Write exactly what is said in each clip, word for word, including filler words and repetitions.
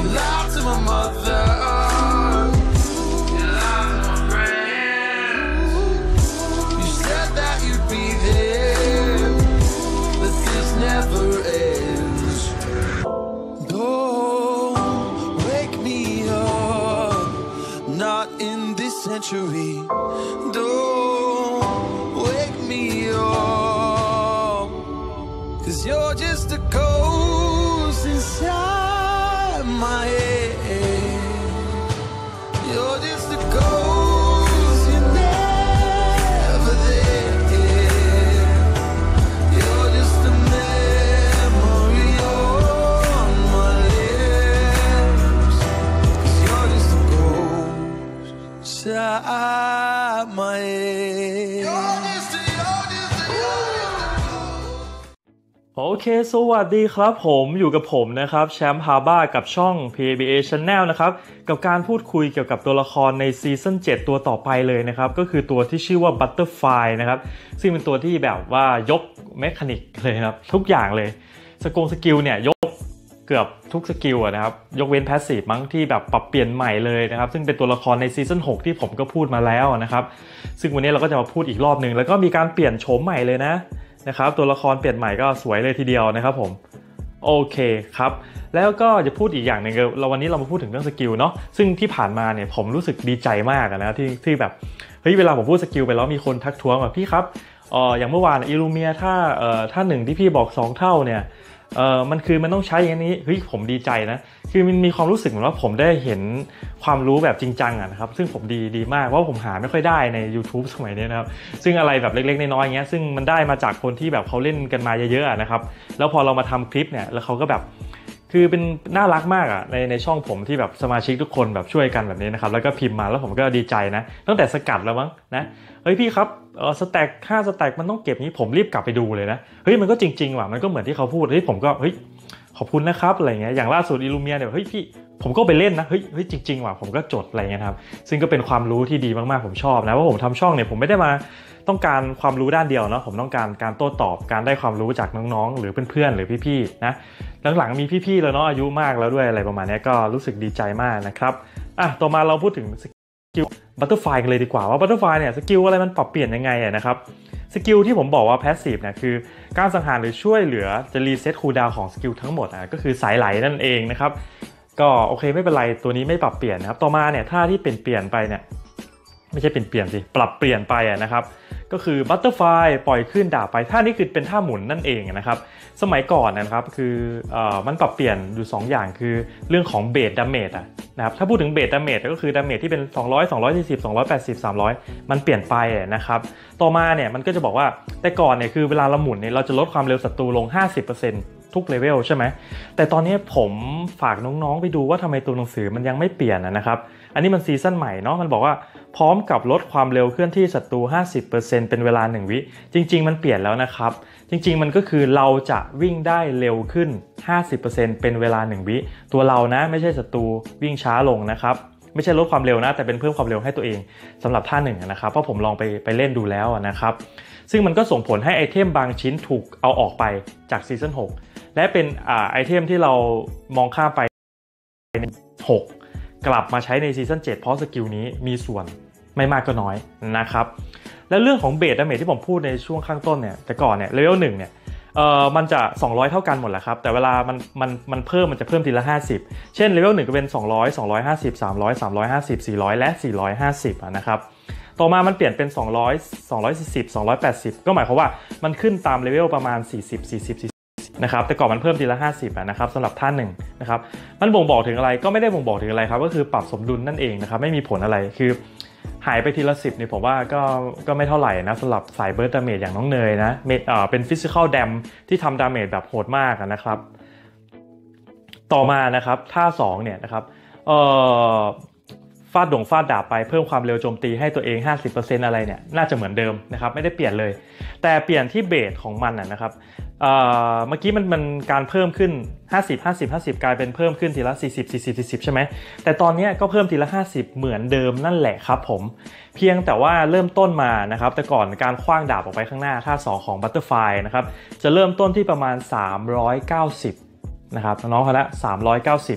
You lied to my mother. You lied to my friends. You said that you'd be there, but this never ends. Don't wake me up, not in this century. Don't wake me up, 'cause you're just a ghost inside my head. You're just a ghost, you're never there. You're just a memory on my lips, 'cause you're just a ghost inside my head. You're just a, you're just a, you're just a โอเคสวัสดีครับผมอยู่กับผมนะครับแชมป์ฮาบ้ากับช่อง พี เอ บี เอ Channel นะครับกับการพูดคุยเกี่ยวกับตัวละครในซีซั่นเจ็ดตัวต่อไปเลยนะครับก็คือตัวที่ชื่อว่า Butterfly นะครับซึ่งเป็นตัวที่แบบว่ายกเมคานิกเลยครับทุกอย่างเลยสกงสกิลเนี่ยยกเกือบทุกสกิลนะครับยกเว้นแพสซีฟมั้งที่แบบปรับเปลี่ยนใหม่เลยนะครับซึ่งเป็นตัวละครในซีซั่นหกที่ผมก็พูดมาแล้วนะครับซึ่งวันนี้เราก็จะมาพูดอีกรอบนึงแล้วก็มีการเปลี่ยนโฉมใหม่เลยนะนะครับตัวละครเปลี่ยนใหม่ก็สวยเลยทีเดียวนะครับผมโอเคครับแล้วก็จะพูดอีกอย่างหนึ่งเราวันนี้เรามาพูดถึงเรื่องสกิลเนาะซึ่งที่ผ่านมาเนี่ยผมรู้สึกดีใจมากนะที่ที่แบบเฮ้ยเวลาผมพูดสกิลไปแล้วมีคนทักท้วงแบบพี่ครับเอออย่างเมื่อวานอิลูเมียถ้าเอ่อถ้าหนึ่งที่พี่บอกสองเท่าเนี่ยเออมันคือมันต้องใช้อย่างนี้เฮ้ยผมดีใจนะคือมันมีความรู้สึกเหมือนว่าผมได้เห็นความรู้แบบจริงจังอ่ะนะครับซึ่งผมดีดีมากเพราะผมหาไม่ค่อยได้ใน YouTube สมัยนี้นะครับซึ่งอะไรแบบเล็กๆน้อยๆอย่างเงี้ยซึ่งมันได้มาจากคนที่แบบเขาเล่นกันมาเยอะๆนะครับแล้วพอเรามาทำคลิปเนี่ยแล้วเขาก็แบบคือเป็นน่ารักมากอ่ะในในช่องผมที่แบบสมาชิกทุกคนแบบช่วยกันแบบนี้นะครับแล้วก็พิมพ์มาแล้วผมก็ดีใจนะตั้งแต่สกัดแล้วมั้งนะเฮ้ยพี่ครับเออสแต็กห้าสแต็กมันต้องเก็บนี้ผมรีบกลับไปดูเลยนะเฮ้ยมันก็จริงๆว่ะมันก็เหมือนที่เขาพูดเฮ้ยผมก็เฮ้ยขอบคุณนะครับอะไรเงี้ยอย่างล่าสุดอิลูเมียเนี่ยเฮ้ยพี่ผมก็ไปเล่นนะเฮ้ยเฮ้ยจริงๆว่ะผมก็จดอะไรเงี้ยครับซึ่งก็เป็นความรู้ที่ดีมากๆผมชอบนะว่าผมทำช่องเนี่ยผมไม่ได้มาต้องการความรู้ด้านเดียวเนาะผมต้องการการโต้ตอบการได้ความรู้จากน้องๆหรือเพื่อนๆหรือพี่ๆนะหลังๆมีพี่ๆแล้วเนาะอายุมากแล้วด้วยอะไรประมาณนี้ก็รู้สึกดีใจมากนะครับอ่ะต่อมาเราพูดถึงสกิลบัตเตอร์ไฟล์กันเลยดีกว่าว่าบัตเตอร์ไฟล์เนี่ยสกิลอะไรมันปรับเปลี่ยนยังไงอะนะครับสกิลที่ผมบอกว่าแพสซีฟเนี่ยคือการสังหารหรือช่วยเหลือจะรีเซ็ตคูลดาวน์ของสกิลทั้งหมดอ่ะก็คือสายไหลนั่นเองนะครับก็โอเคไม่เป็นไรตัวนี้ไม่ปรับเปลี่ยนนะครับต่อมาเนี่ยท่าที่เปลี่ยนเปลี่ยนไปเนี่ยไม่ใช่เปลี่ยนเปลี่ยนสิปรับเปลี่ยนไปอ่ะนะครับก็คือบัตเตอร์ไฟล์ปล่อยขึ้นดาบไปท่านี้คือเป็นท่าหมุนนั่นเองนะครับสมัยก่อนนะครับคือเอ่อมันปรับเปลี่ยนอยู่สองอย่างคือเรื่องของเบสดาเมจอ่ะนะครับถ้าพูดถึงเบสดาเมจก็คือดาเมจที่เป็นสองร้อย สองร้อยสี่สิบ สองร้อยแปดสิบ สามร้อยมันเปลี่ยนไปนะครับต่อมาเนี่ยมันก็จะบอกว่าแต่ก่อนเนี่ยคือเวลาเราหมุนเนี่ยเราจะลดความเร็วศัตรูลง ห้าสิบเปอร์เซ็นต์ ทุกเลเวลใช่ไหมแต่ตอนนี้ผมฝากน้องๆไปดูว่าทำไมตัวหนังสือมันยังไม่เปลี่ยนนะครับอันนี้มันซีซั่นใหม่เนาะมันบอกว่าพร้อมกับลดความเร็วเคลื่อนที่ศัตรู ห้าสิบเปอร์เซ็นต์ เป็นเวลาหนึ่งวิจริงๆมันเปลี่ยนแล้วนะครับจริงๆมันก็คือเราจะวิ่งได้เร็วขึ้น ห้าสิบเปอร์เซ็นต์ เป็นเวลาหนึ่งวิตัวเรานะไม่ใช่ศัตรูวิ่งช้าลงนะครับไม่ใช่ลดความเร็วนะแต่เป็นเพิ่มความเร็วให้ตัวเองสำหรับท่าหนึ่งนะครับเพราะผมลองไปไปเล่นดูแล้วนะครับซึ่งมันก็ส่งผลให้ไอเทมบางชิ้นถูกเอาออกไปจากซีซั่นหกและเป็นอ่าไอเทมที่เรามองข้ามไปในหกกลับมาใช้ในซีซั่นเจ็ดเพราะสกิลนี้มีส่วนไม่มากก็น้อยนะครับแล้วเรื่องของเบสดาเมจที่ผมพูดในช่วงข้างต้นเนี่ยแต่ก่อนเนี่ยเลเวลหนึ่งเนี่ยเอ่อมันจะสองร้อยเท่ากันหมดแหละครับแต่เวลามันมันมันเพิ่มมันจะเพิ่มทีละห้าสิบเช่นเลเวลหนึ่งก็เป็นสองร้อย สองร้อยห้าสิบ สามร้อย สามร้อยห้าสิบ สี่ร้อยและสี่ร้อยห้าสิบอ่ะนะครับต่อมามันเปลี่ยนเป็นสองร้อย สองร้อยสี่สิบ สองร้อยแปดสิบก็หมายความว่ามันขึ้นตามเลเวลประมาณสี่สิบ สี่สิบ สี่สิบนะครับแต่ก่อนมันเพิ่มทีละห้าสิบอ่ะนะครับสำหรับท่านหนึ่งนะครับมันบ่งบอกถึงอะไรก็ไม่ได้บ่งบอกถึงอะไรครับก็คือปรับสมดุลนั่นเองนะครับไม่มีผลอะไรคือหายไปทีละสิบนี่ผมว่าก็ก็ไม่เท่าไหร่นะสำหรับสายเบิร์ดดาเมจอย่างน้องเนยนะเมจเอ่อเป็นฟิสิคอลแดมที่ทำดาเมจแบบโหดมากนะครับต่อมานะครับท่าสองเนี่ยนะครับเอ่อฟาดดงฟาดดาบไปเพิ่มความเร็วโจมตีให้ตัวเอง ห้าสิบเปอร์เซ็นต์ อะไรเนี่ยน่าจะเหมือนเดิมนะครับไม่ได้เปลี่ยนเลยแต่เปลี่ยนที่เบสของมันนะครับเอ่อเมื่อกี้มันมันการเพิ่มขึ้นห้าสิบ ห้าสิบ ห้าสิบกลายเป็นเพิ่มขึ้นทีละสี่สิบ สี่สิบ สี่สิบใช่ไหมแต่ตอนนี้ก็เพิ่มทีละห้าสิบเหมือนเดิมนั่นแหละครับผมเพียงแต่ว่าเริ่มต้นมานะครับแต่ก่อนการขว้างดาบออกไปข้างหน้าท่าสองของบัตเตอร์ไฟล์นะครับจะเริ่มต้นที่ประมาณสามร้อยเก้าสิบนะครับน้องๆเขาละสามร้อยเก้าสิบ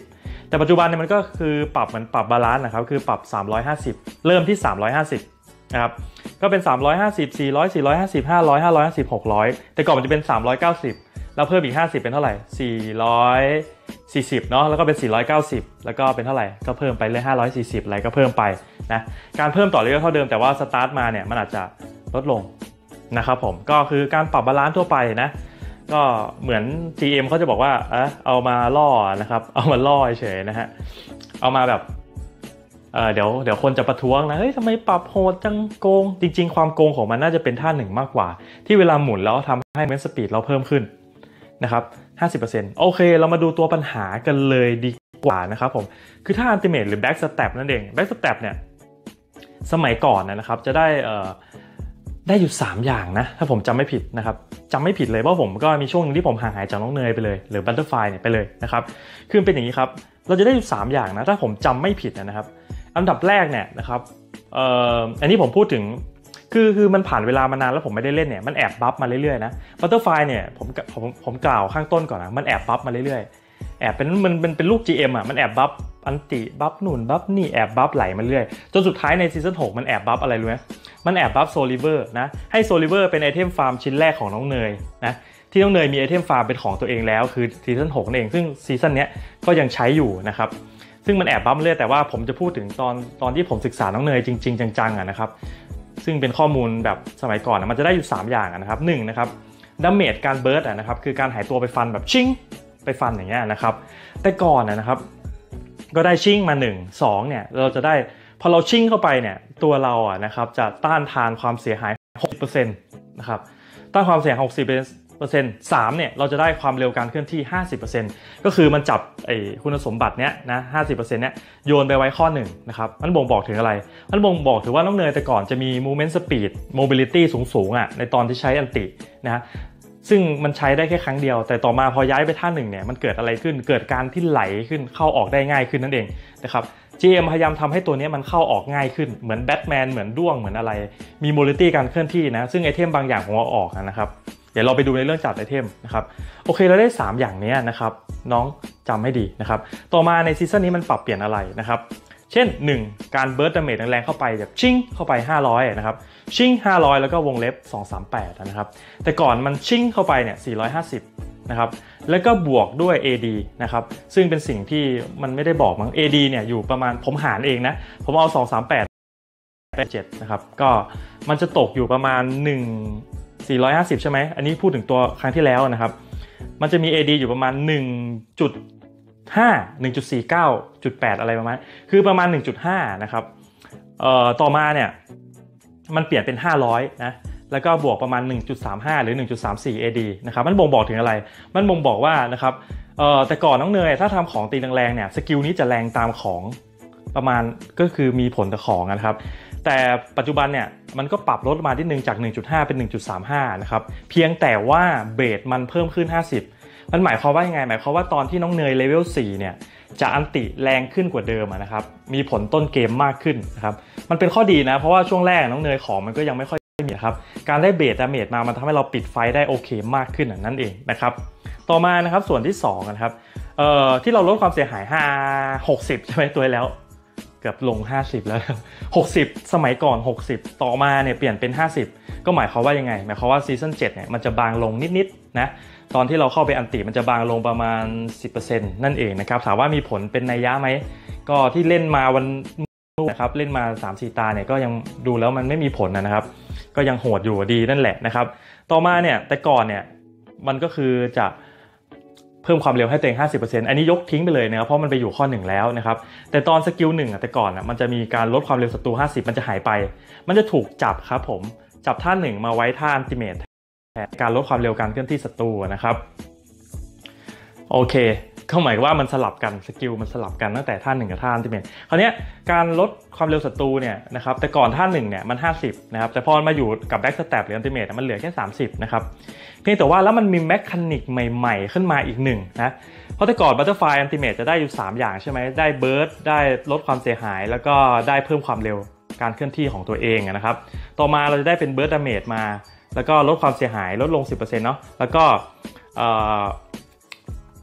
แต่ปัจจุบันเนี่ยมันก็คือปรับเหมือนปรับบาลานซ์นะครับคือปรับสามร้อยห้าสิบเริ่มที่สามร้อยห้าสิบนะครับก็เป็นสามร้อยห้าสิบ สี่ร้อย สี่ร้อยห้าสิบ ห้าร้อย ห้าร้อยห้าสิบ หกร้อยแต่ก่อนมันจะเป็นสามร้อยเก้าสิบแล้วเพิ่มอีกห้าสิบเป็นเท่าไหร่สี่ร้อยสี่สิบเนาะแล้วก็เป็นสี่ร้อยเก้าสิบแล้วก็เป็นเท่าไหร่ก็เพิ่มไปเลยห้าร้อยสี่สิบอะไรก็เพิ่มไปนะการเพิ่มต่อเรื่อยๆเท่าเดิมแต่ว่าสตาร์ทมาเนี่ยมันอาจจะลดลงนะครับผมก็คือการปรับบาลานซ์ทั่วไปนะก็เหมือน จี เอ็ม เขาจะบอกว่าเออเอามาล่อนะครับเอามาล่อเฉยนะฮะเอามาแบบเออเดี๋ยวเดี๋ยวคนจะประท้วงนะเฮ้ยทำไมปรับโหดจังโกงจริงๆความโกงของมันน่าจะเป็นท่าหนึ่งมากกว่าที่เวลาหมุนแล้วทำให้เมนสปีดเราเพิ่มขึ้นนะครับ ห้าสิบเปอร์เซ็นต์ โอเคเรามาดูตัวปัญหากันเลยดีกว่านะครับผมคือท่าอัลติเมทหรือแบ็กสเต็ปนั่นเองแบ็กสเต็ปเนี่ยสมัยก่อนนะครับจะได้เอ่อได้อยู่สามอย่างนะถ้าผมจำไม่ผิดนะครับจำไม่ผิดเลยเพราะผมก็มีช่วงนึงที่ผมห่างหายจากน้องเนยไปเลยหรือบัตเตอร์ไฟเนี่ยไปเลยนะครับคือเป็นอย่างนี้ครับเราจะได้อยู่สามอย่างนะถ้าผมจำไม่ผิดนะครับอันดับแรกเนี่ยนะครับเอ่ออันนี้ผมพูดถึงคือคือมันผ่านเวลามานานแล้วผมไม่ได้เล่นเนี่ยมันแอบบัฟมาเรื่อยๆนะบัตเตอร์ไฟเนี่ยผมผมผมกล่าวข้างต้นก่อนนะมันแอบบัฟมาเรื่อยๆแอบเป็นมันมันเป็นลูก จี เอ็ม อ่ะมันแอบบัฟอันติบัฟหนุนบัฟนี่แอบบัฟไหลมาเรื่อยจนสุดท้ายในซีซั่นหกมันแอบบัฟอะไรรู้ไหมมันแอบบัฟโซลิเวอร์นะให้โซลิเวอร์เป็นไอเทมฟาร์มชิ้นแรกของน้องเนยนะที่น้องเนยมีไอเทมฟาร์มเป็นของตัวเองแล้วคือซีซั่นหกนั่นเองซึ่งซีซั่นเนี้ยก็ยังใช้อยู่นะครับซึ่งมันแอบบัฟเรื่อยแต่ว่าผมจะพูดถึงตอนตอนที่ผมศึกษาน้องเนยจริงๆจังๆอ่ะนะครับซึ่งเป็นข้อมูลแบบสมัยก่อนนะมันจะได้อยู่สามอย่างนะครับหนึ่งนะครับดาเมจการเบิร์สอ่ะนะครับคือการหายตัวไปฟันแบบชิงไปฟันอย่างเงี้ยนะครับแต่ก่อนนะครับก็ได้ชิงมาหนึ่ง สองเนี่ยเราจะได้พอเราชิงเข้าไปเนี่ยตัวเราอ่ะนะครับจะต้านทานความเสียหาย หกสิบเปอร์เซ็นต์ นะครับต้านความเสียหาย หกสิบเปอร์เซ็นต์ สามเนี่ยเราจะได้ความเร็วการเคลื่อนที่ ห้าสิบเปอร์เซ็นต์ ก็คือมันจับไอ้คุณสมบัติเนี้ยนะ ห้าสิบเปอร์เซ็นต์ เนี้ยโยนไปไว้ข้อหนึ่งนะครับมันบ่งบอกถึงอะไรมันบ่งบอกถึงว่าน้องเนยแต่ก่อนจะมี movement speed mobility สูงๆอ่ะในตอนที่ใช้อันตินะฮะซึ่งมันใช้ได้แค่ครั้งเดียวแต่ต่อมาพอย้ายไปท่าหนึ่งเนี่ยมันเกิดอะไรขึ้นเกิดการที่ไหลขึ้นเข้าออกได้ง่ายขึ้นนั่นเองนะครับ จี เอ็ม พยายามทำให้ตัวนี้มันเข้าออกง่ายขึ้นเหมือนแบทแมนเหมือนด้วงเหมือนอะไรมีโมบิลิตี้การเคลื่อนที่นะซึ่งไอเทมบางอย่างของเราออกนะครับเดี๋ยวเราไปดูในเรื่องจัดไอเทมนะครับโอเคเราได้สามอย่างนี้นะครับน้องจำให้ดีนะครับต่อมาในซีซั่นนี้มันปรับเปลี่ยนอะไรนะครับเช่นหนึ่งการเบิร์สดาเมจแรงๆเข้าไปแบบชิงเข้าไปห้าร้อยนะครับชิงห้าร้อยแล้วก็วงเล็บสอง สาม แปดนะครับแต่ก่อนมันชิงเข้าไปเนี่ยสี่ร้อยห้าสิบนะครับแล้วก็บวกด้วย เอ ดี นะครับซึ่งเป็นสิ่งที่มันไม่ได้บอกมั้ง เอ ดี เนี่ยอยู่ประมาณผมหารเองนะผมเอาสอง สาม แปด เจ็ดนะครับก็มันจะตกอยู่ประมาณหนึ่ง สี่ร้อยห้าสิบใช่ไหมอันนี้พูดถึงตัวครั้งที่แล้วนะครับมันจะมี เอ ดี อยู่ประมาณ หนึ่งจุดห้า หนึ่งจุดสี่เก้า จุดแปด อะไรประมาณคือประมาณ หนึ่งจุดห้า นะครับเอ่อต่อมาเนี่ยมันเปลี่ยนเป็นห้าร้อยนะแล้วก็บวกประมาณ หนึ่งจุดสามห้า หรือ หนึ่งจุดสามสี่ เอ ดี นะครับมันบ่งบอกถึงอะไรมันบ่งบอกว่านะครับเอ่อแต่ก่อนน้องเนยถ้าทำของตีแรงๆเนี่ยสกิลนี้จะแรงตามของประมาณก็คือมีผลต่อของนะครับแต่ปัจจุบันเนี่ยมันก็ปรับลดมาที่หนึ่งจาก หนึ่งจุดห้า เป็น หนึ่งจุดสามห้า นะครับเพียงแต่ว่าเบสมันเพิ่มขึ้นห้าสิบมันหมายความว่ายังไงหมายความว่าตอนที่น้องเนยเลเวลสี่เนี่ยจะอันติแรงขึ้นกว่าเดิมนะครับมีผลต้นเกมมากขึ้นนะครับมันเป็นข้อดีนะเพราะว่าช่วงแรกน้องเนยของมันก็ยังไม่ค่อยมีครับการได้เบสดาเมจมามันทำให้เราปิดไฟได้โอเคมากขึ้นนั่นเองนะครับต่อมานะครับส่วนที่สองนะครับเอ่อที่เราลดความเสียหายห้า หกสิบใช่ไหมตัวแล้วเกือบลงห้าสิบแล้วหกสิบสมัยก่อนหกสิบต่อมาเนี่ยเปลี่ยนเป็นห้าสิบก็หมายความว่ายังไงหมายความว่าซีซั่นเจ็ดเนี่ยมันจะบางลงนิดๆนะตอนที่เราเข้าไปอันติมันจะบางลงประมาณ สิบเปอร์เซ็นต์ นั่นเองนะครับถามว่ามีผลเป็นนัยยะไหมก็ที่เล่นมาวันนะครับเล่นมา สามสี่ ตาเนี่ยก็ยังดูแล้วมันไม่มีผลนะครับก็ยังโหดอยู่ดีนั่นแหละนะครับต่อมาเนี่ยแต่ก่อนเนี่ยมันก็คือจะเพิ่มความเร็วให้ตัวเอง ห้าสิบเปอร์เซ็นต์ อันนี้ยกทิ้งไปเลยนะครับเพราะมันไปอยู่ข้อหนึ่งแล้วนะครับแต่ตอนสกิลหนึ่งอ่ะแต่ก่อนอ่ะมันจะมีการลดความเร็วศัตรูห้าสิบมันจะหายไปมันจะถูกจับครับผมจับท่าหนึ่งมาไว้ท่าอัลติเมทแทนการลดความเร็วการเคลื่อนที่ศัตรูนะครับโอเคก็หมายว่ามันสลับกันสกิลมันสลับกันตั้งแต่ท่าหนึ่งกับท่าอัลติเมทคราวนี้การลดความเร็วศัตรูเนี่ยนะครับแต่ก่อนท่าหนึ่งเนี่ยมันห้าสิบนะครับแต่พอมาอยู่กับแบ็กสแตปหรืออัลติเมทมันเหลือแค่สามสิบนะครับเพียงแต่ว่าแล้วมันมีแมคานิกใหม่ๆขึ้นมาอีกหนึ่งนะเพราะแต่ก่อนบัตเตอร์ไฟอัลติเมทจะได้อยู่สามอย่างใช่ไหมได้เบิร์ดได้ลดความเสียหายแล้วก็ได้เพิ่มความเร็วการเคลื่อนที่ของตัวเองนะครับต่อมาเราจะได้เป็นเบิร์ดดาเมจมาแล้วก็ลดความเสียหายลดลง สิบเปอร์เซ็นต์ เนาะแล้วก็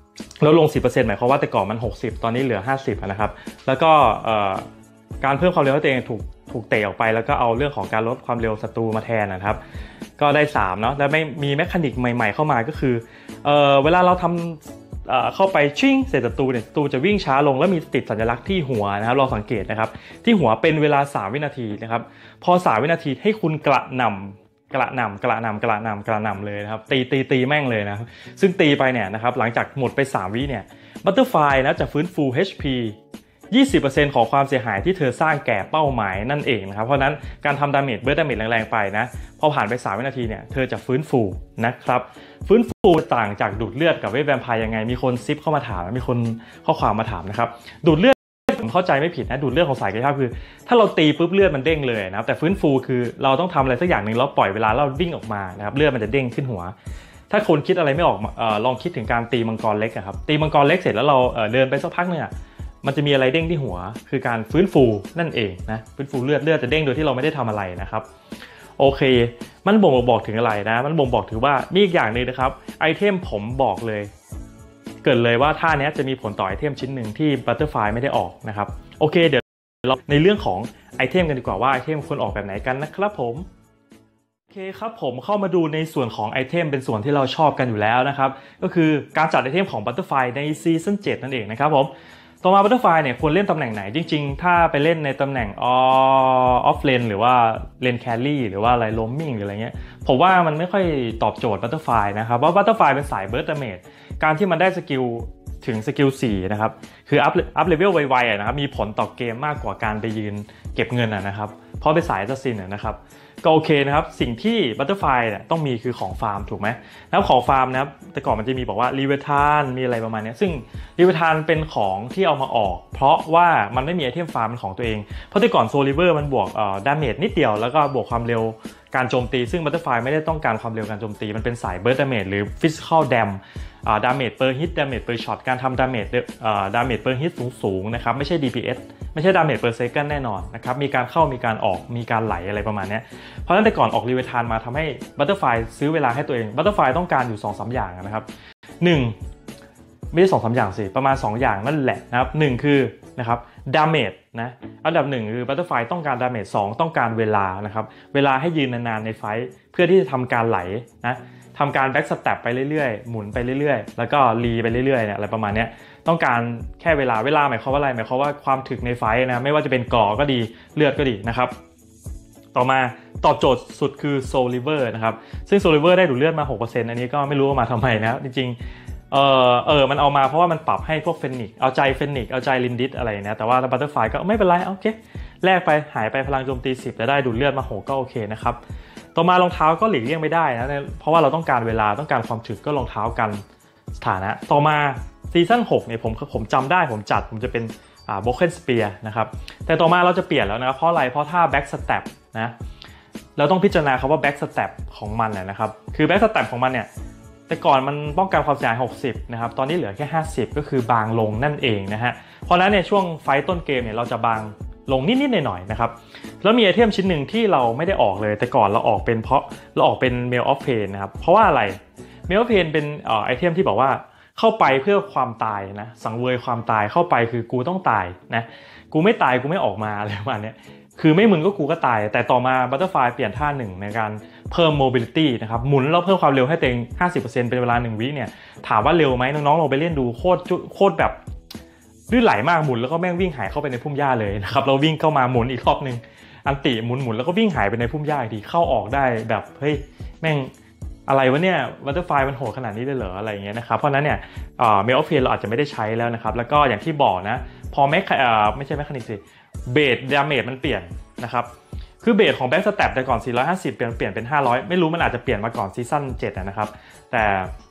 ลดลง สิบเปอร์เซ็นต์ หมายความว่าแต่ก่อนมันหกสิบตอนนี้เหลือห้าสิบนะครับแล้วก็การเพิ่มความเร็วให้ตัวเองถูกถูกเตะออกไปแล้วก็เอาเรื่องของการลดความเร็วศัตรูมาแทนนะครับก็ได้สามเนาะแล้วไม่มีแมคานิกใหม่ๆเข้ามาก็คือเอ่อเวลาเราทำเอ่อเข้าไปชิ่งใส่ศัตรูเนี่ยศัตรูจะวิ่งช้าลงแล้วมีติดสัญลักษณ์ที่หัวนะครับลองสังเกตนะครับที่หัวเป็นเวลาสามวินาทีนะครับพอสามวินาทีให้คุณกระหน่ำกระหน่ำกระหน่ำกระหน่ำกระหน่ำเลยนะครับตีตีตีแม่งเลยนะครับซึ่งตีไปเนี่ยนะครับหลังจากหมดไปสามวิเนี่ยบัตเตอร์ไฟนะจะฟื้นฟู เอช พียี่สิบเปอร์เซ็นต์ ของความเสียหายที่เธอสร้างแก่เป้าหมายนั่นเองนะครับเพราะนั้นการทำดาเมจเบิร์ดดาเมจแรงๆไปนะพอผ่านไปสามวินาทีเนี่ยเธอจะฟื้นฟูนะครับฟื้นฟูต่างจากดูดเลือดกับเวทแวมไพร์ยังไงมีคนซิปเข้ามาถามมีคนข้อความมาถามนะครับดูดเลือดผมเข้าใจไม่ผิดนะดูดเลือดของสายกายภาพคือถ้าเราตีปุ๊บเลือดมันเด้งเลยนะครับแต่ฟื้นฟูคือเราต้องทำอะไรสักอย่างหนึ่งแล้วปล่อยเวลาเราวิ่งออกมานะครับเลือดมันจะเด้งขึ้นหัวถ้าคนคิดอะไรไม่ออกเอ่อลองคิดถึงการตีมังกรเล็กครับตีมังกรเล็กเสร็จแล้วเราเอ่อเดินไปสักพักนึงอ่ะมันจะมีอะไรเด้งที่หัวคือการฟื้นฟูนั่นเองนะฟื้นฟูเลือดเลือดจะเด้งโดยที่เราไม่ได้ทำอะไรนะครับโอเคมันบ่งบอกถึงอะไรนะมันบ่งบอกถึงว่ามีอีกอย่างนึงนะครับไอเทมผมบอกเลยเกิดเลยว่าท่านี้จะมีผลต่อไอเทมชิ้นหนึ่งที่บัตเตอร์ไฟไม่ได้ออกนะครับโอเคเดี๋ยวเราในเรื่องของไอเทมกันดีกว่าว่าไอเทมควรออกแบบไหนกันนะครับผมโอเคครับผมเข้ามาดูในส่วนของไอเทมเป็นส่วนที่เราชอบกันอยู่แล้วนะครับก็คือการจัดไอเทมของบัตเตอร์ไฟในซีซั่นเจ็ดนั่นเองนะครับผมต่อมาบัตเตอร์ไฟเนี่ยควรเล่นตำแหน่งไหนจริงๆถ้าไปเล่นในตำแหน่งออฟเลนหรือว่าเลนแครี่หรือว่าอะไรโรมมิ่งหรืออะไรเงี้ยผมว่ามันไม่ค่อยตอบโจทย์บัตเตอร์ไฟนะครับเพราะบัตเตอร์ไฟเป็นสายเบิร์ดดาเมจการที่มันได้สกิลถึงสกิลสี่นะครับคืออัพอัพเลเวลไวๆนะครับมีผลต่อเกมมากกว่าการไปยืนเก็บเงินนะครับเพราะเป็นสายแอสซัสซินนะครับก็โอเคนะครับสิ่งที่บัตเตอร์ไฟเนี่ยต้องมีคือของฟาร์มถูกไหมแล้วของฟาร์มนะครับแต่ก่อนมันจะมีบอกว่ารีเวทานมีอะไรประมาณนี้ซึ่งรีเวทานเป็นของที่เอามาออกเพราะว่ามันไม่มีไอเทมฟาร์มเป็นของตัวเองเพราะแต่ก่อนโซลิเวอร์มันบวกเอ่อดาเมจนิดเดียวแล้วก็บวกความเร็วการโจมตีซึ่งบัตเตอร์ไฟไม่ได้ต้องการความเร็วการโจมตีมันเป็นสายเบิร์ดดาเมจหรือฟิสิคอลแดมอ่าดาเมจเปอร์ฮิตดาเมจเปอร์ช็อตการทำดาเมจเอ่อดาเมจเปอร์ฮิตสูงๆนะครับไม่ใช่ ดี พี เอส ไม่ใช่ดาเมจเปอร์เซคันด์แน่นอนนะครับมีการเข้ามีการออกมีการไหลอะไรประมาณนี้เพราะฉะนั้นแต่ก่อนออกรีเวทานมาทำให้บัตเตอร์ไฟซื้อเวลาให้ตัวเองบัตเตอร์ไฟต้องการอยู่ สองถึงสาม อย่างนะครับหนึ่งไม่ใช่ สองถึงสาม อย่างสิประมาณสองอย่างนั่นแหละนะครับหนึ่งคือนะครับดาเมจนะอันดับหนึ่งคือบัตเตอร์ไฟต้องการดาเมจสองต้องการเวลานะครับเวลาให้ยืนนานๆในไฟเพื่อที่จะทำการไหลนะทำการแบ็กสเต็ปไปเรื่อยๆหมุนไปเรื่อยๆแล้วก็รีไปเรื่อยๆเนี่ยอะไรประมาณนี้ต้องการแค่เวลาเวลาหมายความว่าอะไรหมายความว่าความถึกในไฟนะไม่ว่าจะเป็นก่อก็ดีเลือดก็ดีนะครับต่อมาตอบโจทย์สุดคือโซลิเวอร์นะครับซึ่งโซลิเวอร์ได้ดูดเลือดมา หกเปอร์เซ็นต์ อันนี้ก็ไม่รู้ว่ามาทำไมนะจริงๆเออเออมันเอามาเพราะว่ามันปรับให้พวกเฟนิกเอาใจเฟนิกเอาใจลินดิสอะไรนะแต่ว่าบัตเตอร์ไฟก็ไม่เป็นไรโอเคแลกไปหายไปพลังโจมตีสิบแต่ได้ดูดเลือดมาหกก็โอเคนะครับต่อมารองเท้าก็หลีกเลี่ยงไม่ได้นะเพราะว่าเราต้องการเวลาต้องการความถึกก็รองเท้ากันสถานะต่อมาซีซั่นหกเนี่ยผมผมจำได้ผมจัดผมจะเป็นอ่าโบเคนสเปียร์นะครับแต่ต่อมาเราจะเปลี่ยนแล้วนะครับเพราะอะไรเพราะถ้าแบ็กสเต็ปนะเราต้องพิจารณาคำว่าแบ็กสเต็ปของมันนะครับคือแบ็กสเต็ปของมันเนี่ยแต่ก่อนมันป้องกันความเสียหายหกสิบนะครับตอนนี้เหลือแค่ห้าสิบก็คือบางลงนั่นเองนะฮะเพราะฉะนั้นในช่วงไฟต้นเกมเนี่ยเราจะบางลงนิดๆหน่อยๆนะครับแล้วมีไอเทมชิ้นหนึ่งที่เราไม่ได้ออกเลยแต่ก่อนเราออกเป็นเพราะเราออกเป็น Mail of Pain นะครับเพราะว่าอะไร Mail of Pain เป็นเอ่อไอเทมที่บอกว่าเข้าไปเพื่อความตายนะสังเวยความตายเข้าไปคือกูต้องตายนะกูไม่ตายกูไม่ออกมาอะไรประมาณนี้คือไม่มึนก็กูก็ตายแต่ต่อมา Butterfly เปลี่ยนท่าหนึ่งในการเพิ่ม mobility นะครับหมุนแล้วเพิ่มความเร็วให้ตัวเอง ห้าสิบเปอร์เซ็นต์ เป็นเวลาหนึ่งวิเนี่ยถามว่าเร็วไหมน้องๆลองไปเล่นดูโคตรโคตรแบบลื่นไหลมากหมุนแล้วก็แม่งวิ่งหายเข้าไปในพุ่มหญ้าเลยนะครับเราวิ่งเข้ามาหมุนอีกรอบนึงอันติหมุนหมุนแล้วก็วิ่งหายไปในพุ่มหญ้าอีกทีเข้าออกได้แบบเฮ้ยแม่งอะไรวะเนี่ยบัตเตอร์ไฟมันโหดขนาดนี้เลยเหรออะไรอย่างเงี้ยนะครับเพราะนั้นเนี่ยเมลออฟเพนเราอาจจะไม่ได้ใช้แล้วนะครับแล้วก็อย่างที่บอกนะพอแมคไม่ใช่แมคานิกสิเบสดาเมจมันเปลี่ยนนะครับคือเบสของแบ็กสเต็ปแต่ก่อนสี่ร้อยห้าสิบเปลี่ยนเปลี่ยนเป็นห้าร้อยไม่รู้มันอาจจะเปลี่ยนมาก่อนซีซั่นเจ็ดนะครับแต่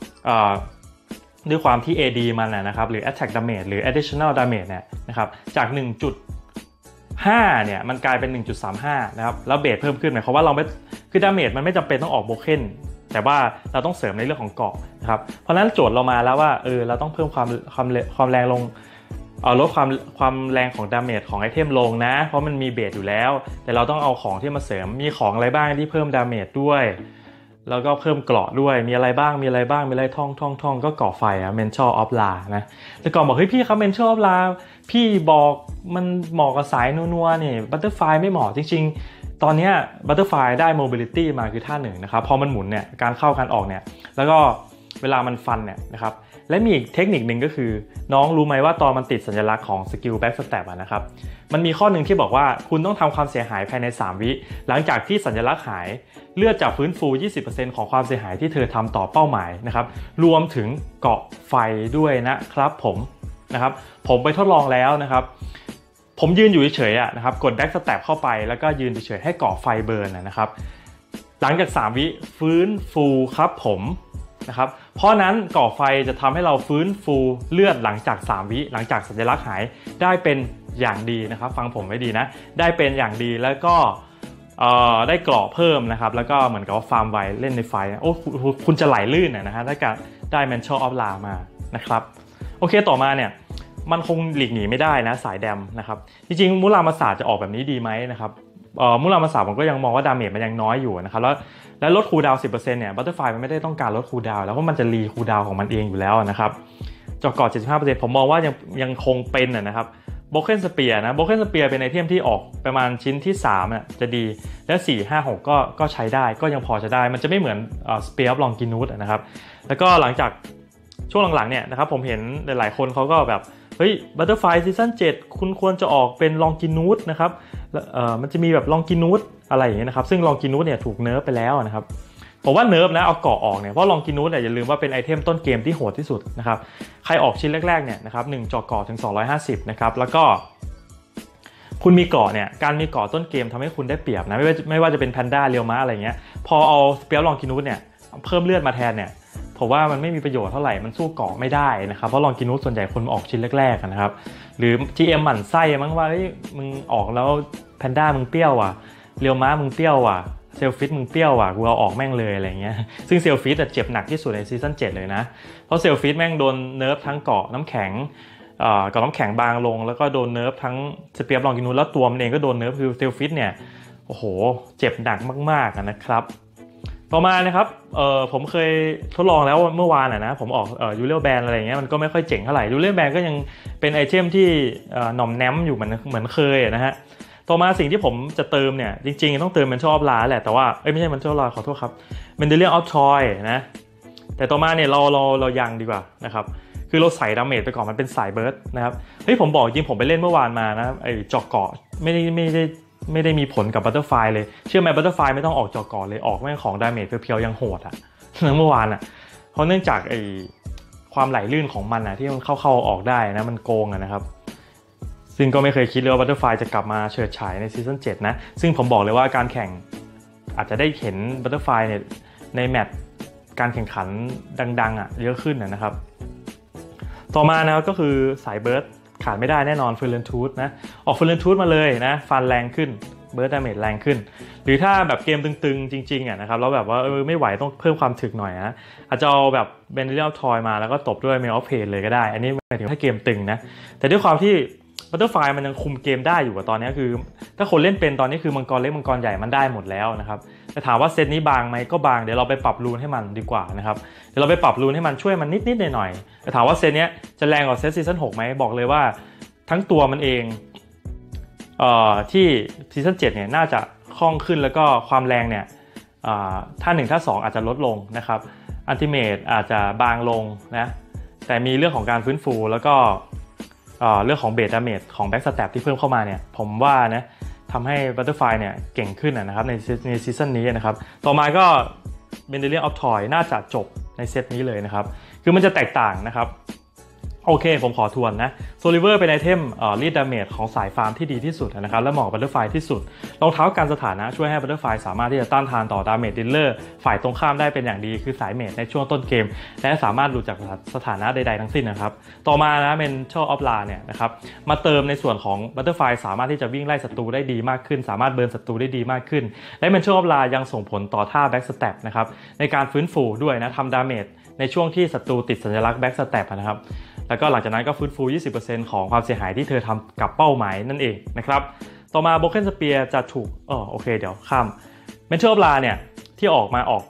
ด้วยความที่ เอ ดี มันนะครับหรือ attack damage หรือ additional damage เนี่ยนะครับจาก หนึ่งจุดห้า เนี่ยมันกลายเป็น หนึ่งจุดสามห้า นะครับแล้วเบสเพิ่มขึ้นหมายความว่าเราไม่คือ damage มันไม่จำเป็นต้องออกโบเคนแต่ว่าเราต้องเสริมในเรื่องของเกาะนะครับเพราะฉะนั้นโจทย์เรามาแล้วว่าเออเราต้องเพิ่มความความความแรงลงเอาลดความความแรงของดาเมจของไอเทมลงนะเพราะมันมีเบสอยู่แล้วแต่เราต้องเอาของที่มาเสริมมีของอะไรบ้างที่เพิ่มดาเมจด้วยแล้วก็เพิ่มเกราะด้วยมีอะไรบ้างมีอะไรบ้างมีอะไรท่องท่องท่องก็ก่อไฟอะ Mental of La นะแต่ก่อนบอกเฮ้ยพี่ครับ Mental of La พี่บอกมันเหมาะกับสายนัวๆนี่ Butterfly ไม่เหมาะจริงๆตอนนี้ Butterfly ได้ Mobility มาคือท่าหนึ่งนะครับพอมันหมุนเนี่ยการเข้าการออกเนี่ยแล้วก็เวลามันฟันเนี่ยนะครับและมีอีกเทคนิคนึงก็คือน้องรู้ไหมว่าตอนมันติดสัญลักษณ์ของสกิล Back Step อ่ะนะครับมันมีข้อหนึ่งที่บอกว่าคุณต้องทำความเสียหายภายในสามวิหลังจากที่สัญลักษณ์หายเลือดจากฟื้นฟู ยี่สิบเปอร์เซ็นต์ ของความเสียหายที่เธอทำต่อเป้าหมายนะครับรวมถึงเกาะไฟด้วยนะครับผมนะครับผมไปทดลองแล้วนะครับผมยืนอยู่เฉยๆอ่ะนะครับกด Back Step เข้าไปแล้วก็ยืนเฉยๆให้เกาะไฟเบิร์นนะครับหลังจากสามวิฟื้นฟูครับผมนะครับเพราะนั้นก่อไฟจะทำให้เราฟื้นฟูเลือดหลังจากสามวิหลังจากสัญลักษณ์หายได้เป็นอย่างดีนะครับฟังผมไว้ดีนะได้เป็นอย่างดีแล้วก็ได้เกราะเพิ่มนะครับแล้วก็เหมือนกับว่าฟาร์มไวเล่นในไฟโอ้คุณจะไหลลื่นนะฮะถ้าเกิดได้ Mental of La มานะครับโอเคต่อมาเนี่ยมันคงหลีกหนีไม่ได้นะสายแดมนะครับจริงๆมุรามาสาจะออกแบบนี้ดีไหมนะครับมุรามาสาผมก็ยังมองว่าดาเมจมันยังน้อยอยู่นะครับแล้วแล้วลดคูลดาวน์ สิบเปอร์เซ็นต์ เนี่ย Butterfly มันไม่ได้ต้องการลดคูลดาวน์แล้วเพราะมันจะรีคูลดาวน์ของมันเองอยู่แล้วนะครับจอกกอด เจ็ดสิบห้าเปอร์เซ็นต์ ผมมองว่ายังยังคงเป็นนะครับโบเคนสเปียร์นะโบเคนสเปียร์เป็นไอเทมที่ออกประมาณชิ้นที่สามน่ะจะดีแล้วสี่ ห้า หกก็ก็ใช้ได้ก็ยังพอใช้ได้มันจะไม่เหมือนเอ่อ Spear of Longinus นะครับแล้วก็หลังจากช่วงหลังๆเนี่ยนะครับผมเห็นหลายๆคนเขาก็แบบเฮ้ย Butterfly Season เจ็ดคุณควรจะออกเป็น Longinus นะครับเอ่อมันจะมีแบบ Longinus อะไรอย่างเงี้ยนะครับซึ่ง Longinus เนี่ยถูกเนิร์ฟไปแล้วนะครับผมว่าเนิร์ฟนะเอาเกาะออกเนี่ยเพราะ Longinus เนี่ยอย่าลืมว่าเป็นไอเทมต้นเกมที่โหดที่สุดนะครับใครออกชิ้นแรกๆเนี่ยนะครับหนึ่งเจาะเกาะถึงสองร้อยห้าสิบนะครับแล้วก็คุณมีเกาะเนี่ยการมีเกาะต้นเกมทำให้คุณได้เปรียบนะไม่ว่าไม่ว่าจะเป็นแพนด้าเรียวม้าอะไรเงี้ยพอเอาสเปียร์ลองกินูสเนี่ยเพิ่มเลือดมาแทนเนี่ยผมว่ามันไม่มีประโยชน์เท่าไหร่มันสู้เกาะไม่ได้นะครับเพราะลองกินูสส่วนใหญ่คนออกชิ้นแรกๆนะครับหรือ จี เอ็ม หมั่นไส้มั้งว่าเฮ้ยมึงออกแล้วแพนด้ามึงเปรี้ยวว่ะเรียวม้ามึงเปรี้ยวว่ะเซลฟิตมึงเปรี้ยวว่ะกูเอาออกแม่งเลยอะไรเงี้ยซึ่งเซลฟิตเจ็บหนักที่สุดในซีซั่นเจ็ดเลยนะเพราะเซลฟิตแม่งโดนเนิร์ฟทั้งเกาะน้ำแข็งกับน้ำแข็งบางลงแล้วก็โดนเนิร์ฟทั้งสเปียร์ลองกินูสแล้วตัวมันเองก็โดนเนิร์ฟคือเซลฟิตเนี่ยโอ้โหเจ็บหนักมากๆนะครับต่อมานะครับเอ่อผมเคยทดลองแล้วเมื่อวานนะผมออกเอ่อยูเรียลแบนอะไรอย่างเงี้ยมันก็ไม่ค่อยเจ๋งเท่าไหร่ยูเรียลแบนก็ยังเป็นไอเทมที่เอ่อหน่อมแนมอยู่เหมือนเหมือนเคยนะฮะต่อมาสิ่งที่ผมจะเติมเนี่ยจริงๆต้องเติมMental of Laแหละแต่ว่าเอ้ยไม่ใช่Mental of LaขอโทษครับMandalorian of Troyนะแต่ต่อมาเนี่ยเราเราเรายังดีกว่านะครับคือเราใส่ดาเมจไปก่อนมันเป็นสายเบิร์ดนะครับเฮ้ยผมบอกจริงผมไปเล่นเมื่อวานมานะไอ้เจาะเกาะไม่ได้ไม่ได้ไม่ได้มีผลกับบัตเตอร์ไฟเลยเชื่อไหมบัตเตอร์ไฟไม่ต้องออกเจาะเกาะเลยออกแม่งของดาเมจเพียวๆยังโหดอ่ะเมื่อวานอ่ะเพราะเนื่องจากไอ้ความไหลลื่นของมันอ่ะที่มันเข้าๆออกได้นะมันโกงอ่ะนะครับซึ่งก็ไม่เคยคิดเลยว่าบัตเตอร์ไฟจะกลับมาเฉิดฉายในซีซั่นเจ็ดนะซึ่งผมบอกเลยว่าการแข่งอาจจะได้เห็นบัตเตอร์ไฟเนี่ยในแมตช์การแข่งขันดังๆอ่ะเยอะขึ้นนะครับต่อมานะครับก็คือสายเบิร์ดขาดไม่ได้แน่นอนเฟอร์เรนทูธนะออกเฟอร์เรนทูธมาเลยนะฟันแรงขึ้นเบิร์ดดาเมจแรงขึ้นหรือถ้าแบบเกมตึงๆจริงๆอ่ะนะครับแล้วแบบว่าเออไม่ไหวต้องเพิ่มความถึกหน่อยนะอาจจะเอาแบบเบนเดลทอยมาแล้วก็ตบด้วยเมลออฟเพนเลยก็ได้อันนี้หมายถึงถ้าเกมตึงนะแต่ด้วยความที่บัตเตอร์ไฟมันยังคุมเกมได้อยู่กับตอนนี้คือถ้าคนเล่นเป็นตอนนี้คือมังกรเล็กมังกรใหญ่มันได้หมดแล้วนะครับแต่ถามว่าเซตนี้บางไหมก็บางเดี๋ยวเราไปปรับรูนให้มันดีกว่านะครับเดี๋ยวเราไปปรับรูนให้มันช่วยมันนิดๆหน่อยๆแต่ถามว่าเซตนี้จะแรงกว่าเซตซีซั่นหกไหมบอกเลยว่าทั้งตัวมันเองเอ่อที่ซีซั่นเจ็ดเนี่ยน่าจะคล่องขึ้นแล้วก็ความแรงเนี่ยท่าหนึ่งท่าสองอาจจะลดลงนะครับอัลติเมทอาจจะบางลงนะแต่มีเรื่องของการฟื้นฟูแล้วก็เรื่องของเบสดาเมจของแบ็กสแตปที่เพิ่มเข้ามาเนี่ยผมว่านะทำให้ Butterfly เนี่ยเก่งขึ้นนะครับในในซีซั่นนี้นะครับต่อมาก็ Mandalorian of Troy น่าจะจบในเซตนี้เลยนะครับคือมันจะแตกต่างนะครับโอเคผมขอทวนนะโซลิเวอร์เป็นไอเทมรีดดาเมจของสายฟาร์มที่ดีที่สุดนะครับและเหมาะกับบัตเตอร์ไฟที่สุดรองเท้าการสถานะช่วยให้บัตเตอร์ไฟสามารถที่จะต้านทานต่อดาเมจดิลเลอร์ฝ่ายตรงข้ามได้เป็นอย่างดีคือสายเมจในช่วงต้นเกมและสามารถหลุดจากสถานะใดๆทั้งสิ้นนะครับต่อมานะเป็นMental of Laเนี่ยนะครับมาเติมในส่วนของบัตเตอร์ไฟสามารถที่จะวิ่งไล่ศัตรูได้ดีมากขึ้นสามารถเบิร์นศัตรูได้ดีมากขึ้นและMental of Laยังส่งผลต่อท่าแบ็กสแตปนะครับในการฟื้นฟูด้วยนะทำดาเมจในช่วงที่ศัตรูติดสัญลักษณ์แบ็กสแตปนะครับแล้วก็หลังจากนั้นก็ฟื้นฟู ยี่สิบเปอร์เซ็นต์ ของความเสียหายที่เธอทำกับเป้าหมายนั่นเองนะครับต่อมาโบเคนสเปียร์จะถูกอ๋อโอเคเดี๋ยวข้ามMental of Laเนี่ยที่ออกมาออก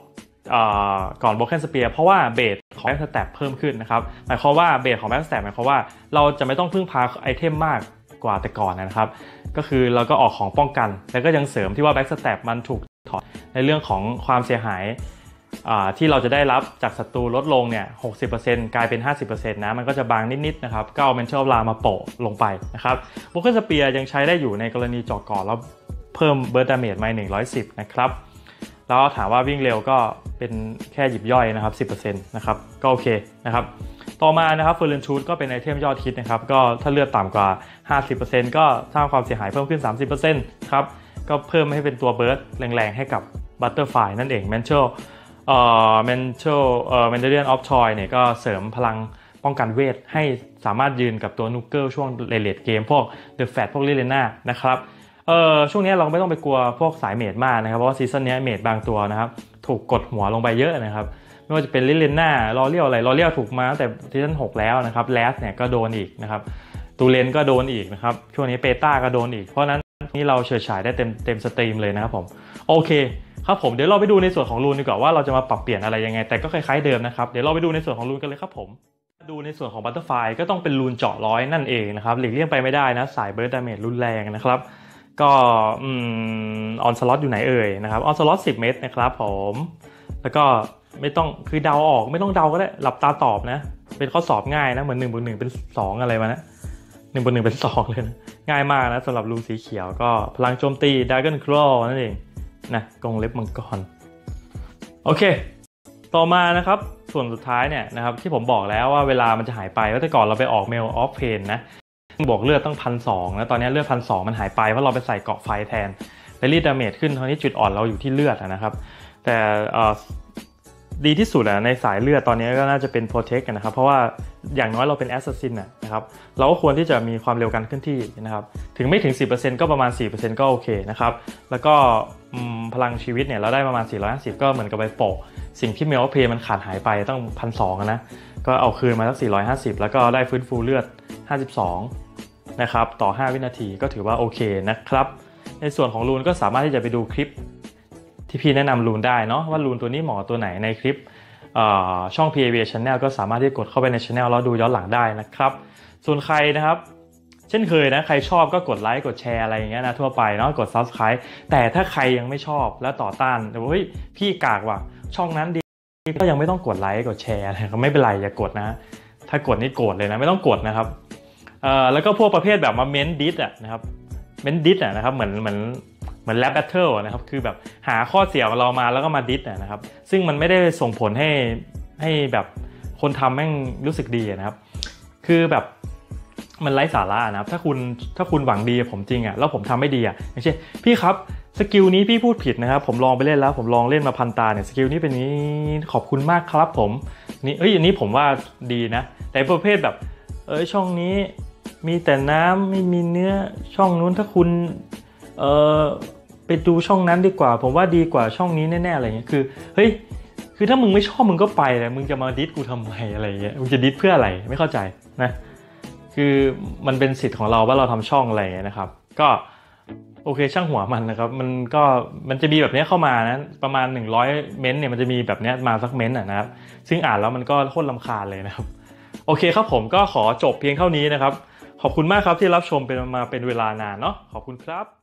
ก่อน Broken Spear เพราะว่าเบสของ Backstab เพิ่มขึ้นนะครับหมายความว่าเบสของ Backstab หมายความว่าเราจะไม่ต้องพึ่งพาไอเทมมากกว่าแต่ก่อนนะครับก็คือเราก็ออกของป้องกันแล้วก็ยังเสริมที่ว่า Backstab มันถูกถอดในเรื่องของความเสียหายที่เราจะได้รับจากศัตรูลดลงเนี่ย หกสิบเปอร์เซ็นต์ กลายเป็น ห้าสิบเปอร์เซ็นต์ นะมันก็จะบางนิดๆนะครับก็เอา Mental Bla มาโปะลงไปนะครับ Broken Spear ยังใช้ได้อยู่ในกรณีเจาะก่อนแล้วเพิ่ม Burst Damage มาหนึ่งร้อยสิบนะครับแล้วถามว่าวิ่งเร็วก็เป็นแค่หยิบย่อยนะครับ สิบเปอร์เซ็นต์ นะครับก็โอเคนะครับต่อมานะครับ Fervent Truth ก็เป็นไอเทมยอดฮิตนะครับก็ถ้าเลือดต่ำกว่า ห้าสิบเปอร์เซ็นต์ ก็สร้างความเสียหายเพิ่มขึ้น สามสิบเปอร์เซ็นต์ ครับก็เพิ่มให้เป็นตัว Burst แรงๆให้กับ Butterfly นั่นเอง Mental เอ่อ Mental เอ่อ Mandalorian of Troy เนี่ยก็เสริมพลังป้องกันเวทให้สามารถยืนกับตัวนูเกิลช่วงเลทเกมพวก The Fat พวกลิเลน่านะครับเออช่วงนี้เราไม่ต้องไปกลัวพวกสายเมจมากนะครับเพราะว่าซีซั่นนี้เมจบางตัวนะครับถูกกดหัวลงไปเยอะนะครับไม่ว่าจะเป็นลิเลน่าลอเลียวอะไรลอเลียวถูกมาตั้งแต่ซีซั่นหกแล้วนะครับแลสเนี่ยก็โดนอีกนะครับตูเลนก็โดนอีกนะครับช่วงนี้เปต้าก็โดนอีกเพราะนั้นนี่เราเฉิดฉายได้เต็มเต็มสตรีมเลยนะครับผมโอเคครับผมเดี๋ยวเราไปดูในส่วนของรูนดีกว่าว่าเราจะมาปรับเปลี่ยนอะไรยังไงแต่ก็คล้ายๆเดิมนะครับเดี๋ยวเราไปดูในส่วนของรูนกันเลยครับผมดูในส่วนของบัตเตอร์ไฟก็ต้องเป็นรูนเจาะร้อยนั่นเองนะครับหลีกเลี่ยงไปไม่ได้นะสายเบิร์ดดาเมจรุนแรงนะครับก็อืมออนสล็อตอยู่ไหนเอ่ยนะครับออนสล็อตสิบเมตรนะครับผมแล้วก็ไม่ต้องคือเดาออกไม่ต้องเดาก็ได้หลับตาตอบนะเป็นข้อสอบง่ายนะเหมือนหนึ่งบวกหนึ่งเป็นสองอะไรมานะหนึ่งบวกหนึ่งเป็นสองเลยนะง่ายมากนะสำหรับรูสีเขียวก็พลังโจมตี Dragon Claw นั่นเองนะกรงเล็บมังกรโอเคต่อมานะครับส่วนสุดท้ายเนี่ยนะครับที่ผมบอกแล้วว่าเวลามันจะหายไปว่าแต่ก่อนเราไปออกเมลออฟเพนนะบวกเลือดตั้งพันสองแล้วตอนนี้เลือดพันสองมันหายไปเพราะเราไปใส่เกาะไฟแทนไปรีดดาเมจขึ้นตอนนี้จุดอ่อนเราอยู่ที่เลือดนะครับแต่ดีที่สุดในสายเลือดตอนนี้ก็น่าจะเป็น Protect กันนะครับเพราะว่าอย่างน้อยเราเป็น Assassin นะครับเราก็ควรที่จะมีความเร็วการเคลื่อนที่นะครับถึงไม่ถึง สิบเปอร์เซ็นต์ ก็ประมาณ สี่เปอร์เซ็นต์ ก็โอเคนะครับแล้วก็พลังชีวิตเนี่ยเราได้ประมาณสี่ร้อยห้าสิบก็เหมือนกับไปโปะสิ่งที่เมลเพย์มันขาดหายไปต้อง หนึ่งพันสองร้อย นะก็เอาคืนมาสักสี่ร้อยห้าสิบแล้วก็ได้ฟื้นฟูเลือดห้าสิบสองนะครับต่อห้าวินาทีก็ถือว่าโอเคนะครับในส่วนของรูนก็สามารถที่จะไปดูคลิปที่พี่แนะนำรูนได้เนาะว่ารูนตัวนี้เหมาะตัวไหนในคลิปช่อง พี เอ บี Channel ก็สามารถที่กดเข้าไปใน Channel แล้วดูย้อนหลังได้นะครับส่วนใครนะครับเช่นเคยนะใครชอบก็กดไลค์กดแชร์อะไรอย่างเงี้ยนะทั่วไปเนาะกด Subscribe แต่ถ้าใครยังไม่ชอบและต่อต้านเฮ้ยพี่กากว่ะช่องนั้นดีก็ยังไม่ต้องกดไลค์กดแชร์อะไรก็ไม่เป็นไรอย่ากดนะถ้ากดนี่โกรธเลยนะไม่ต้องกดนะครับเอ่อแล้วก็พวกประเภทแบบมาเม้นดิสอ่ะนะครับเม้นดิสอ่ะนะครับเหมือนเหมือนเหมือนแรปแบทเทิลนะครับคือแบบหาข้อเสียของเรามาแล้วก็มาดิสนะครับซึ่งมันไม่ได้ส่งผลให้ให้แบบคนทำแม่งรู้สึกดีนะครับคือแบบมันไร้สาระนะครับถ้าคุณถ้าคุณหวังดีผมจริงอ่ะแล้วผมทำไม่ดีอ่ะอย่างเช่นพี่ครับสกิลนี้พี่พูดผิดนะครับผมลองไปเล่นแล้วผมลองเล่นมาพันตาเนี่ยสกิลนี้เป็นนี้ขอบคุณมากครับผมนี่เอ้ยอันนี้ผมว่าดีนะแต่ประเภทแบบเอ้ยช่องนี้มีแต่น้ำไม่มีเนื้อช่องนู้นถ้าคุณเออไปดูช่องนั้นดีกว่าผมว่าดีกว่าช่องนี้แน่ๆอะไรเงี้ยคือเฮ้ยคือถ้ามึงไม่ชอบมึงก็ไปเลยมึงจะมาดิสกูทำไมอะไรเงี้ยมึงจะดิสเพื่ออะไรไม่เข้าใจนะคือมันเป็นสิทธิ์ของเราว่าเราทำช่องอะไรเงี้ยนะครับก็โอเคช่างหัวมันนะครับมันก็มันจะมีแบบนี้เข้ามานะประมาณหนึ่งร้อยเม้นต์เนี่ยมันจะมีแบบนี้มาสักเม้นต์นะครับซึ่งอ่านแล้วมันก็โคตรรำคาญเลยนะครับโอเคครับผมก็ขอจบเพียงเท่านี้นะครับขอบคุณมากครับที่รับชมเป็นมาเป็นเวลานานเนาะขอบคุณครับ